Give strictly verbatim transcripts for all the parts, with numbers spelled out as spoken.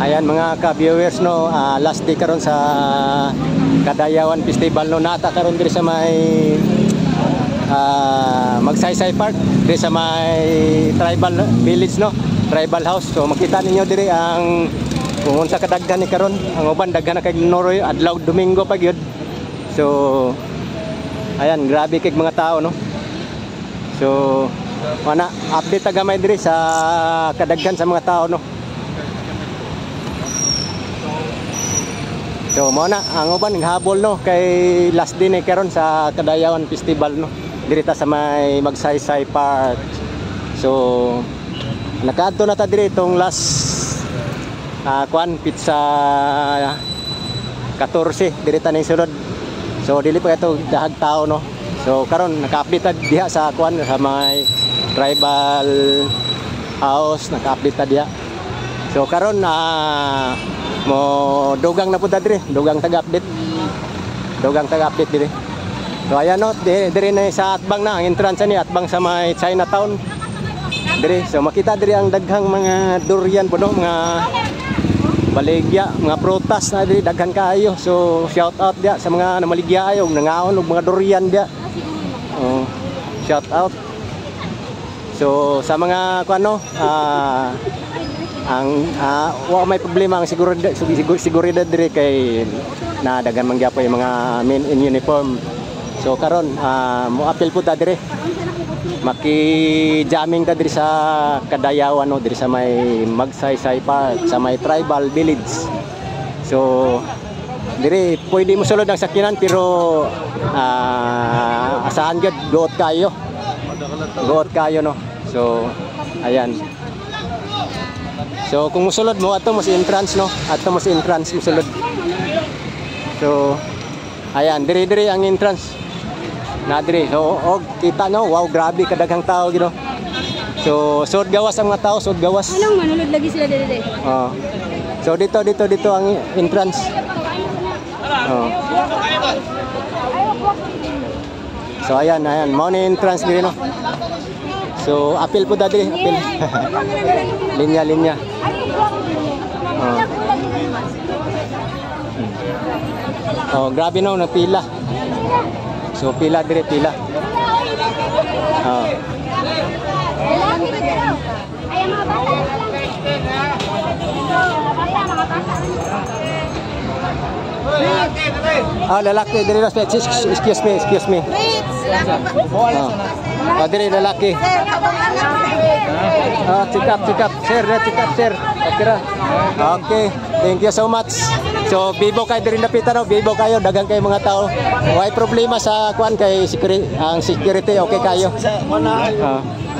Ayan mga ka-viewers no, uh, last day karon sa Kadayawan Festival no, nata karon diri sa may uh, Magsaysay Park, diri sa may tribal village no, tribal house. So makita ninyo diri ang kung unsa kadaghan ni karon, ang uban daghan na kay Noroy adlaw Domingo pa gyud. So ayan, grabe kay mga tao no. So mana update ta gamay diri sa kadaghan sa mga tao no. So mo na ang uban naghabol no kay last day ni karon sa Kadayawan Festival no. Diri ta sa may Magsaysay Park. So nakaadto na ta diri itong last uh, kuan pizza fourteen diri ta ning sulod. So dili pa ito dahag tao no. So karon naka-update ta diha sa kuan sa may tribal house, naka-update ta diha. So karon na uh, mo dugang na punta diri, dugang taga-update. Dugang taga-update diri. So ayan no, diri, diri na sa atbang na ang entrance ni atbang sa may Chinatown. Diri, so makita diri ang daghang mga durian puno, mga baligya, mga prutas na diri daghan kaayo. So shout out dia sa mga namaligya ayo nangaon og mga durian dia. Oh, shout out. So sa mga kuno ah uh, ang uh, wa may problema ang seguridad sigur, seguridad diri kay na daghan man gyapon yung mga men in uniform. So karon uh, mo appeal pud ta diri maki-jamming ta diri sa Kadayawan no, diri sa may Magsaysay Park, sa may tribal village. So diri pwede mo sulod ang sakyanan pero uh, asahan gyud goot kayo. Goot kayo no. So ayan. So kung musulod mo ato mas entrance no, ato mas entrance musulod. So ayan, diri-diri ang entrance. Na diri. So og kita no, wow grabe kadaghang tao gino. So sud gawas ang mga tao, sud gawas. Anong manulod lagi sila diri? Oh. So dito dito dito ang entrance. Oh. So ayan, ayan, mo ni entrance diri no. So appeal po dali, appeal. linya linya. Oh. Oh, grabe no, napila. So pila dire pila. Oh. Ah, lalaki dire excuse me, excuse me. Oh. Ah, dire lalaki. Ah, cikap cikap, sir, cikap sir. Okay ra. Okay, thank you so much. So bibo kay diri napitan no, bibo kayo dagang kay mga tao. Way problema sa kuan kay security, ang security okay kayo. Ah.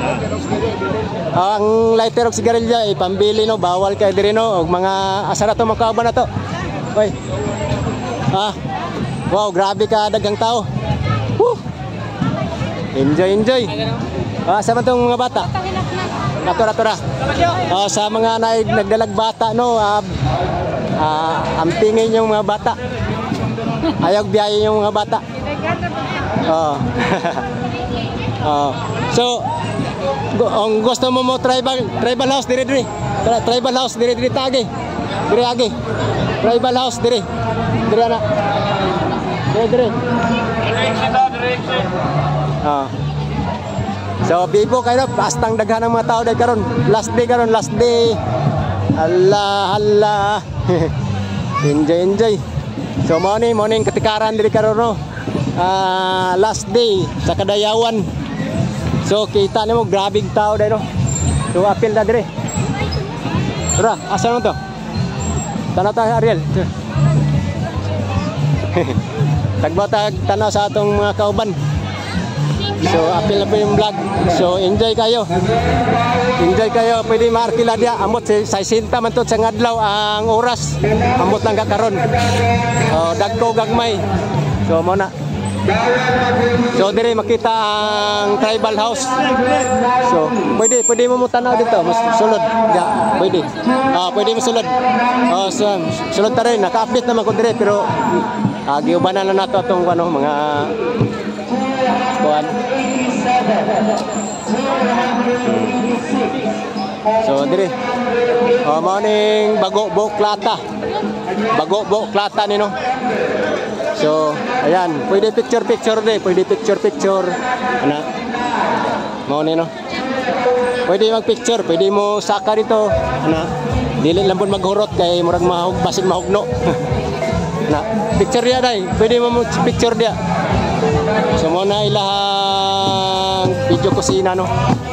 Ang lighter og sigarilya ipambili no, bawal kay diri no og mga asara to makauban na to. Oy. Ah. Wow, grabe ka dagang tao. Woo. Enjoy, enjoy. Ah, sa man tong mga bata? Natura-tura. Ah, sa mga nagdalag bata no, ah, ah, ampingin yung mga bata. Ayaw biyahe yung mga bata. Oh. Oh. So, ang gusto mo mo tribal tribal house dire dire. Tribal house dire dire tagi. Dire agi. Tribal house dire. Dire na. Dire dire. Ah. So bibo kayo pastang daghan ng mga tao dai karon. Last day karon, last day. Allah Allah. Enjoy enjoy. So morning morning katikaran diri karon no. Uh, last day sa Kadayawan. So kita nimo grabing tao dai no. So apil na dire. Tara, asa mo to? Tanaw ta Ariel. Tagba tag tanaw sa atong mga kauban. So apil na po yung vlog. So enjoy kayo. Enjoy kayo. Pwede maarkila dia. Amot sa sinta man to sa ngadlaw ang oras. Amot lang kakaron. Oh, dagko gagmay. So mo na. So dire makita ang tribal house. So pwede pwede mo mutanaw dito, mas sulod. Ya, pwede. Ah, pwede mo sulod. Oh, so, sulod ta rin. Naka-update naman ko dire pero ah, giubanan na nato atong ano mga kuan. So dire. Oh, mao ning Bago Buklata. Bago Buklata ni no. So, ayan, pwede picture picture di, pwede picture picture. Ana. Mao ni no. Pwede mag-picture, pwede mo saka dito. Ana. Dili lang pud maghurot kay murag mahug basig mahugno. Na, picture dia dai, pwede mo picture dia. So mo na ilahang video kusina no.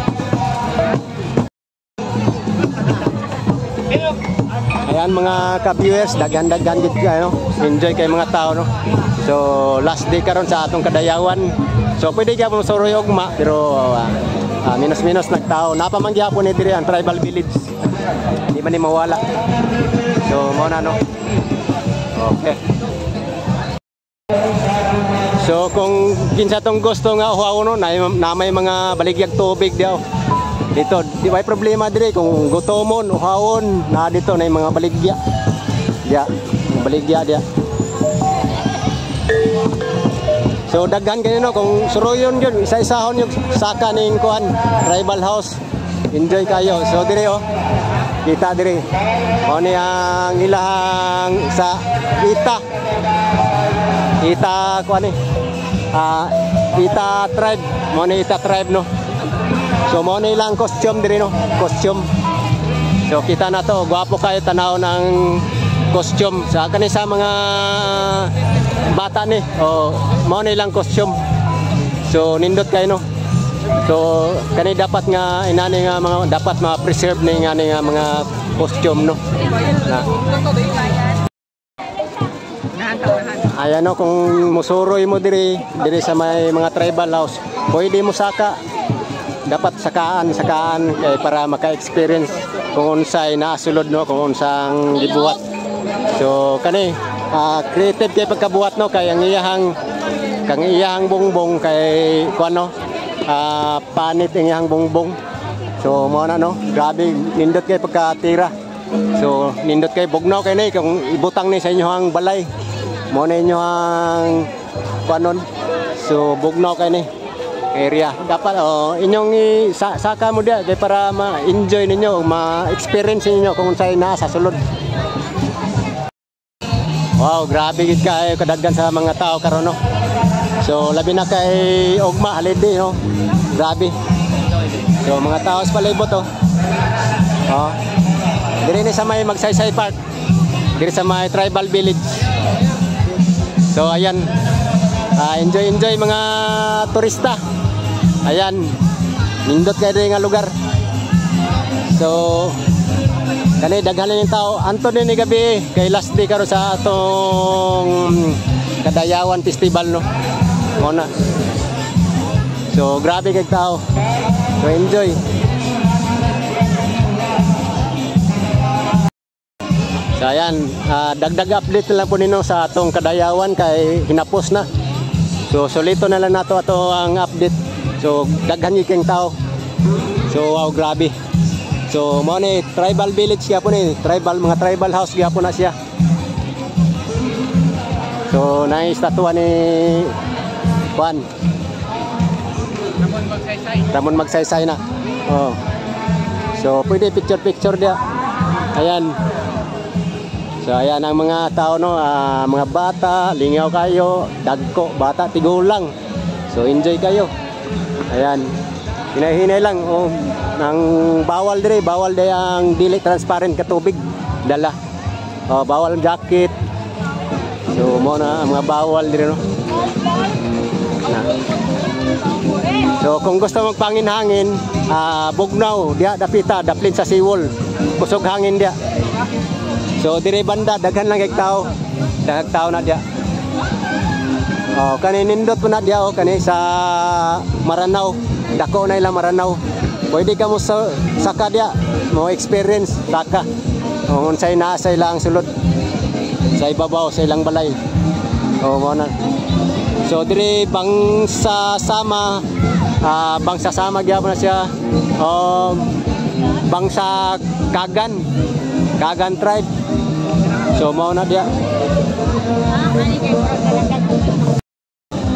Ayan mga ka-viewers, daghan-daghan gid kayo. Enjoy kay mga tao no. So last day karon sa atong kadayawan. So pwede gyud mo suroy ugma pero uh, uh, minus-minus nagtao. Napamang gyapon ni diri ang tribal village. Di man ni mawala. So mo na no. Okay. So kung kinsa tong gusto nga uhaw no, na, na may mga baligyag tubig diaw. Dito, di may problema dire kung gutomon, uhawon, na dito na yung mga baligya. Dia, mga baligya dia. So daghan kanino kung suroyon yun, isa-isahon yung saka ning kuan, tribal house. Enjoy kayo. So dire oh. Kita dire. O ni ang ilahang sa Ita. Ita kuan ni. Ah, Ita tribe, mo ni Ita tribe no. So mo na ilang costume diri no, costume. So kita na to, gwapo kayo tanaw ng costume sa kani sa mga bata ni. Oh, mo na ilang costume. So nindot kayo no. So kani dapat nga inani nga mga dapat ma-preserve ni nga nga mga costume no. Na. Ayan no, kung musuroy mo diri diri sa may mga tribal house, pwede mo saka. Dapat sakaan sakaan kay para maka-experience kung unsay naasulod no, kung unsang gibuhat. So kani uh, creative kay pagkabuhat no, kay ang iyahang kang iyahang bongbong kay kuan no, uh, panit ang iyahang bongbong. So mo na no, grabe nindot kay pagkatira. So nindot kay bugnaw kay ni kung ibutang ni sa inyohang balay. Mo na inyohang kuan non. So bugnaw kay ni area. Dapat oh, inyong sa saka mo dia kay para ma-enjoy ninyo, ma-experience ninyo kung unsay naa sa sulod. Wow, grabe gid kayo kadaghan sa mga tao karon no. So labi na kay ugma holiday no. Grabe. So mga tao sa palibot oh. Oh. Diri ni sa may Magsaysay Park. Diri sa may tribal village. So ayan. Uh, enjoy enjoy mga turista. Ayan, nindot kayo rin nga lugar. So, kani daghan yung tao. Anto din ni gabi, kay last day karon sa atong Kadayawan Festival no. Muna. So, grabe kay tao. So, enjoy. So, ayan, uh, dagdag update lang po nino sa atong Kadayawan kay hinapos na. So, solito na lang nato ato ang update. So daghan yung tao. So wow, grabe. So mo ni tribal village kaya po ni, tribal mga tribal house kaya po na siya. So naay statwa ni Juan Ramon Magsaysay. Ramon Magsaysay na. Oh. So pwede picture picture dia. Ayan. So ayan ang mga tao no, uh, mga bata, lingaw kayo, dagko, bata, tigulang. So enjoy kayo. Ayan. Hinay-hinay lang oh, nang bawal dire, bawal day ang dili transparent ka tubig dala. Oh, bawal jacket. So mo na ang mga bawal dire no. Na. So kung gusto magpangin-hangin, uh, bugnaw dia dapita, daplin sa seawall. Kusog hangin dia. So dire banda daghan lang kay tao. Daghang tao na dia. Oh, kani nindot po na dia oh, kani sa Maranao. Dako na ilang Maranao. Pwede ka mo sa saka dia, mo experience saka. Kung unsay naa sa ilang sulod. Sa ibabaw sa ilang balay. Oh, mo na. So dire bangsa sama, uh, bangsa sama gyapon na siya. Oh, bangsa Kagan. Kagan tribe. So mo na dia.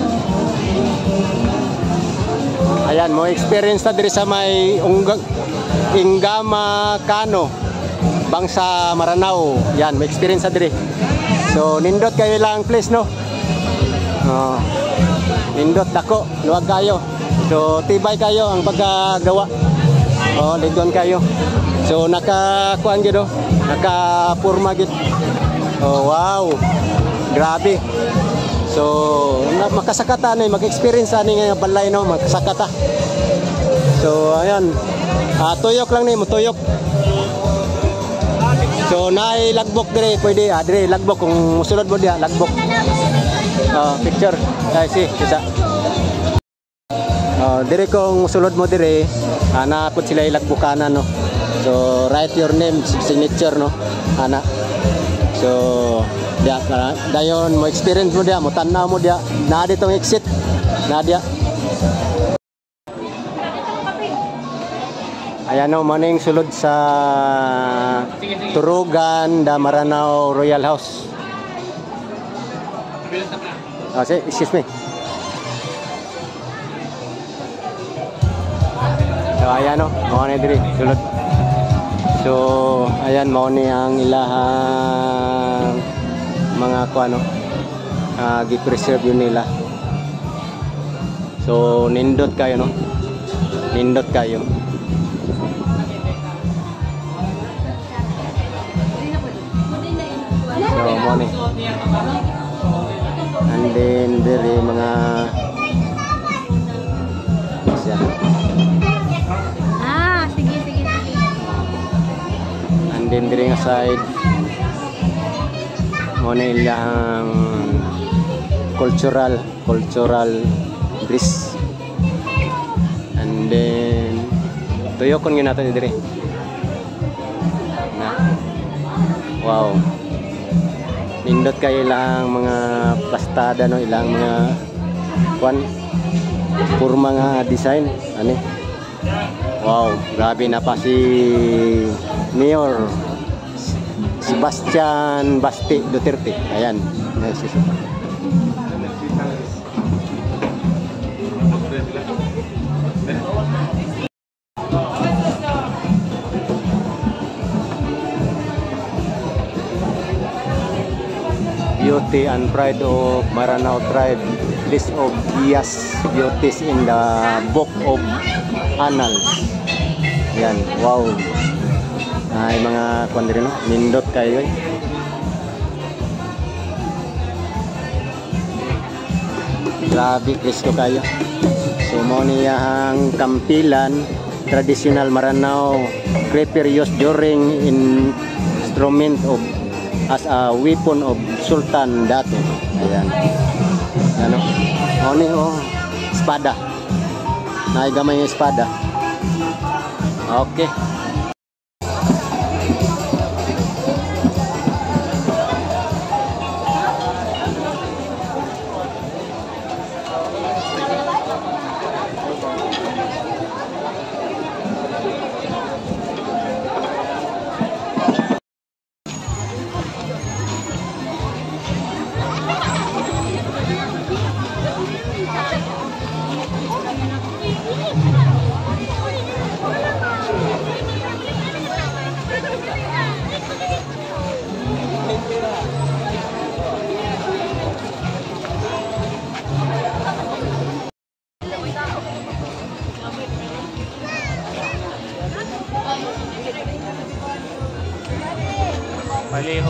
Ayan, mo experience ta diri sa may unggang Ingama Kano, bangsa Maranao. Yan, may experience sa diri. So nindot kayo lang please no. Oh, nindot dako, luwag kayo. So tibay kayo ang pagkagawa. Oh, ligon kayo. So nakakuan gyud oh, nakapurma gyud. Oh, wow. Grabe. So makasakata ni mag-experience ani nga balay no, makasakata. So ayan. Ah, tuyok lang ni mo tuyok. So naay lagbok dire pwede ah dire lagbok kung musulod mo dia lagbok. Oh, picture. Ay si isa. Oh, dire kung musulod mo dire ana pud sila ilagbukanan no. So write your name signature no. Ana. So dia dayon mo experience mo dia mo tanaw mo dia na ditong exit na dia. Ayan o, maning sulod sa Turugan, da Maranao Royal House. Oh, say, excuse me. So, ayan o, mga na diri, sulod. So, ayan, mga ni ang ilahang mga kuano, uh, gi-preserve yun nila. So, nindot kayo, no? Nindot kayo. So, morning. And then, diri mga siya. Ah, sige, sige, sige. And then, diri nga side muna ilang cultural cultural dress. And then, tuyokon yun natin diri. Na. Wow. Nindot kayo ilang mga plastada no, ilang mga kwan purma nga design ani. Wow, grabe na pa si Mayor Sebastian Basti Duterte. Ayan. Beauty and pride of Maranao tribe, list of Gias beauties in the book of Annals. Yan, wow. Ay mga kwan rin, no? Nindot kayo eh. Grabe, Kristo kayo. So mo niyang kampilan, traditional Maranao creeper used during instrument of as a weapon of Sultan Dato. Ayan. Ano? O ni oh, espada. Naigamay yung espada. Okay. Paleho.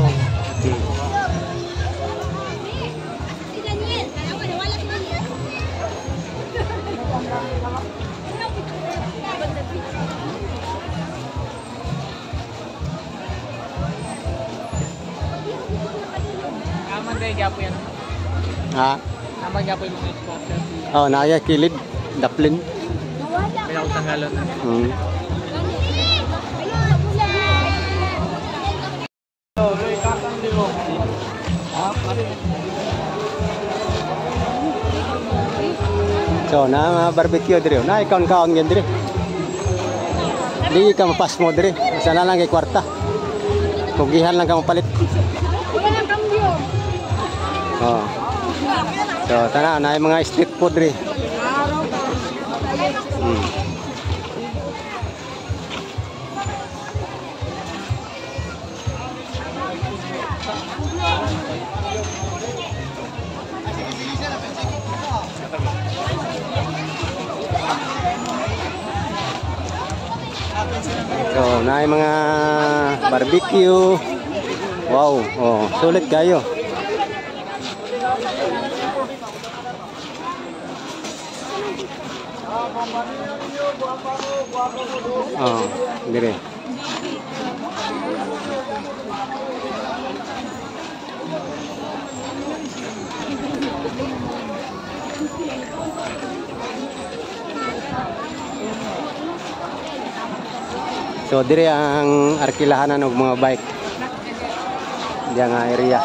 Aman day gapo yan. Ha? Aman gapo yung mga sponsor. Oh, naya kilid daplin. May tanggalon na. Hmm. So, na barbecue diri. Na ikaw-kaon yan diri. Di ka mapas mo diri. Sana lang kay kwarta. Pugihan lang ka mapalit. Oh. So, tana na mga street food diri. Hmm. So, na mga barbecue. Wow, oh, sulit kayo. Oh, dire. So dire ang arkilahanan ng mga bike. Diyan nga area.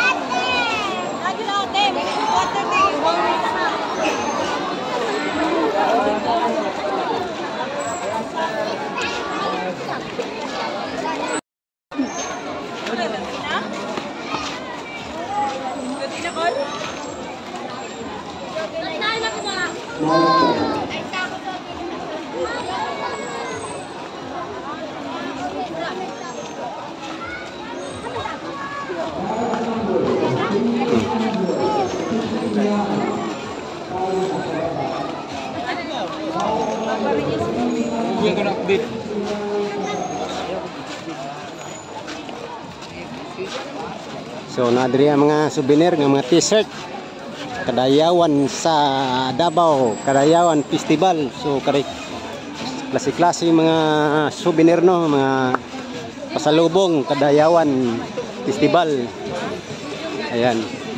Yung kena update. So nadiri ang mga souvenir ng mga t-shirt. Kadayawan sa Davao, Kadayawan Festival. So kay klase-klase mga souvenir no, mga pasalubong Kadayawan Festival. Ayan.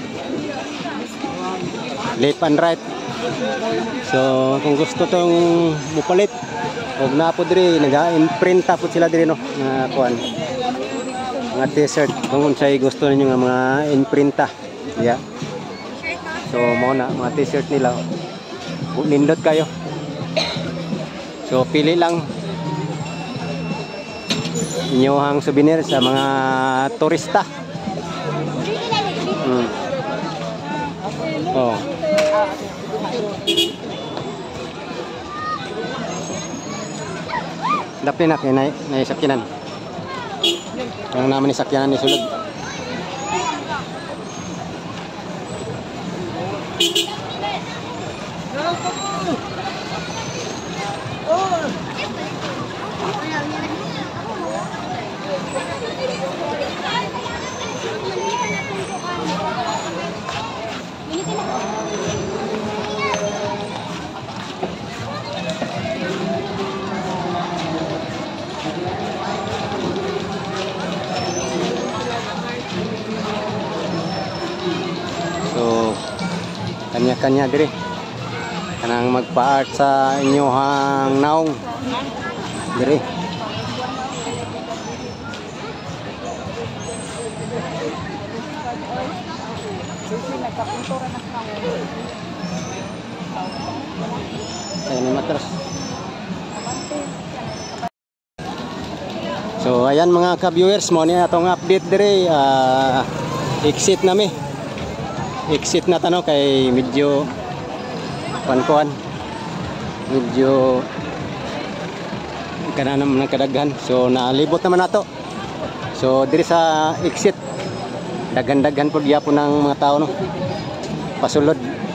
Left and right. So kung gusto tong mupalit, og na po diri naga-imprint po sila diri no, nga kuan. Mga t-shirt kung unsay gusto ninyo nga mga imprinta. Yeah. So mo na mga t-shirt nila. Nindot kayo. So pili lang inyohang souvenir sa mga turista. Hmm. Oh. Dapat na kay na sakyanan. Ang naman ni sakyanan ni sulod. So kanya-kanya diri kanang magpa-art sa inyohang naong diri. Ayun matras. So ayan mga ka-viewers, mo ni atong update diri, uh, exit na mi. Exit na tano kay medyo kuan-kuan. Medyo kana naman kadaghan. So naalibot naman nato. So diri sa exit daghan-daghan pud gyapon ng mga tao no. Pasulod.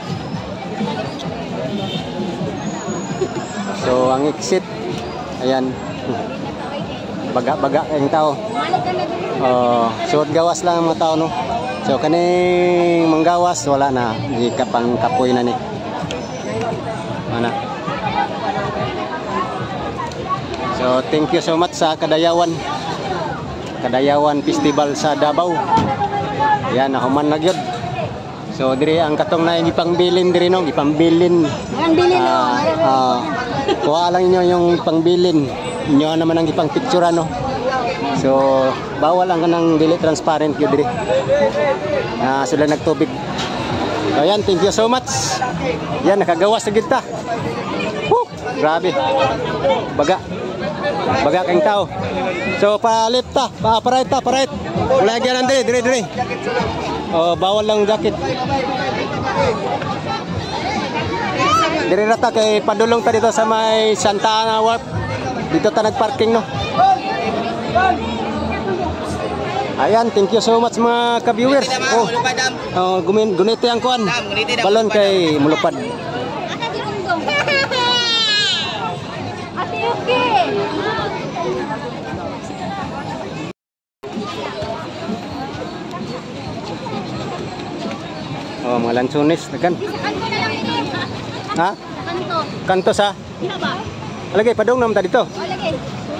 So ang exit ayan. Baga-baga ang tao. Uh, suod gawas lang ang mga tao no. So kaning manggawas wala na, di kapang kapoy na ni. Mana. So thank you so much sa Kadayawan. Kadayawan Festival sa Davao. Yan nahuman na gyud. So diri ang katong na gipangbilin diri no, gipambilin. Ang bilin no. Ah, kuha lang inyo yung pangbilin. Inyo naman ang gipang picture no. So bawal ang kanang dili transparent gyud diri. Ah, sila nagtubig. So yan, thank you so much. Yan nakagawas sa gyud ta. Woo, grabe. Baga. Baga kang tao. So pa left ta, pa right ta, pa right. Wala gyan diri, diri diri. Oh, bawal lang jacket. Diri rata kay padulong ta dito sa may Santa Ana Wharf. Dito ta nagparking no. Ayan, thank you so much mga ka-viewers. Oh, oh gumin gunito ang kuan. Balon kay mulupad. Ate Yuki. Oh, mga lansones dagan. Kanto na lang ini. Ha? Kanto. Kanto sa. Ina ba? Alagay padong nam ta dito. O lagi.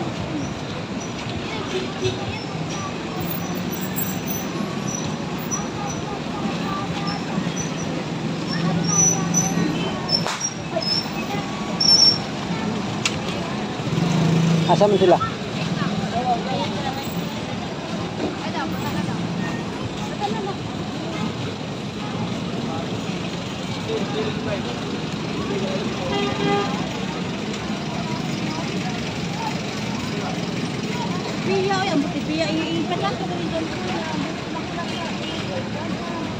Asa man sila? Piya, ay ang buti piya iipat lang ko rin dyan.